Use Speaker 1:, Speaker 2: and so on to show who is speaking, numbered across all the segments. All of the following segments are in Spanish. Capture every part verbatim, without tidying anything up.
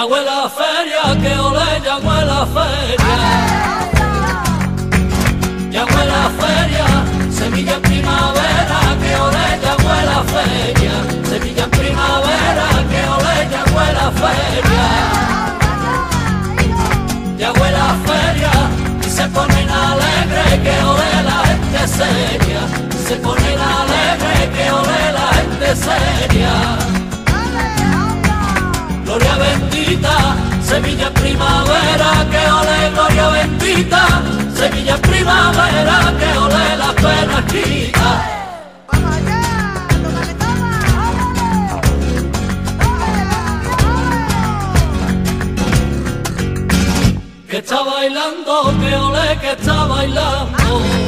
Speaker 1: Yagüe la feria, que ole, Yagüe la feria. Yagüe la feria, Sevilla en primavera, que ole, Yagüe la feria. Sevilla en primavera, que ole, Yagüe la feria. Yagüe la feria, y se ponen alegre, que ole la gente seria. Se ponen alegre, que ole la gente seria. Gloria bendita, Sevilla primavera, que ole, gloria bendita, Sevilla primavera, que ole las penas quita. Que está bailando, que ole, que está bailando.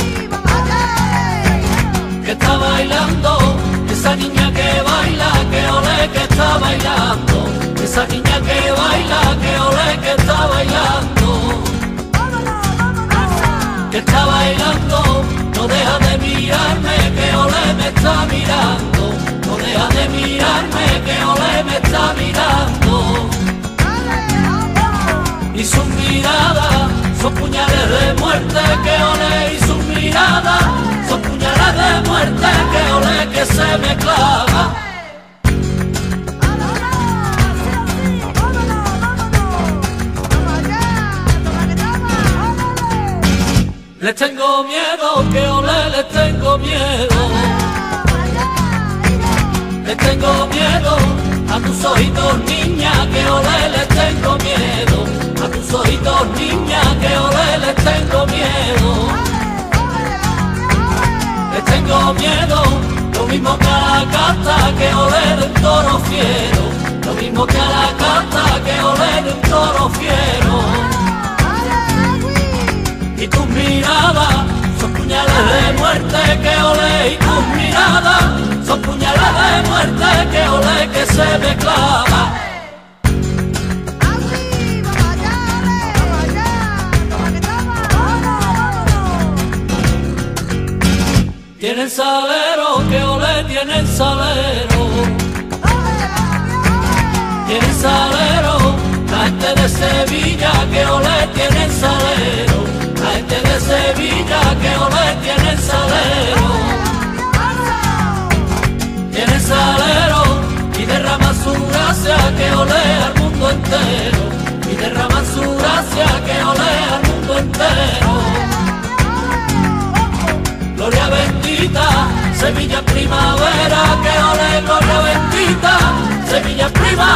Speaker 1: Que está bailando, esa niña que baila, que ole, que está bailando. Esa niña que baila, que ole, que está bailando. Que está bailando, no deja de mirarme, que ole me está mirando. No deja de mirarme, que ole me está mirando. Y sus miradas son puñales de muerte, que ole, y sus miradas son puñales de muerte, que ole, que se me clava. Les tengo miedo, que ole, les tengo miedo. Les tengo miedo a tus ojitos, niña, que ole, les tengo miedo. A tus ojitos, niña, que ole, les tengo miedo. Les tengo miedo, lo mismo que a la casta, que ole de un toro fiero. Lo mismo que a la casta, que ole de un toro fiero. Y tus miradas son puñales de muerte, que ole, y tus miradas son puñales de muerte, que ole, que se me clava. Tienen salero, que ole, tienen salero. Tienen salero, la gente de Sevilla, que ole, tienen salero. La gente de Sevilla, que ole, tienen salero. Tienen salero y derraman su gracia, que ole, al mundo entero. Y derraman su gracia, que ole, al mundo entero. Gloria bendita, Sevilla primavera, que ole, gloria bendita, Sevilla primavera.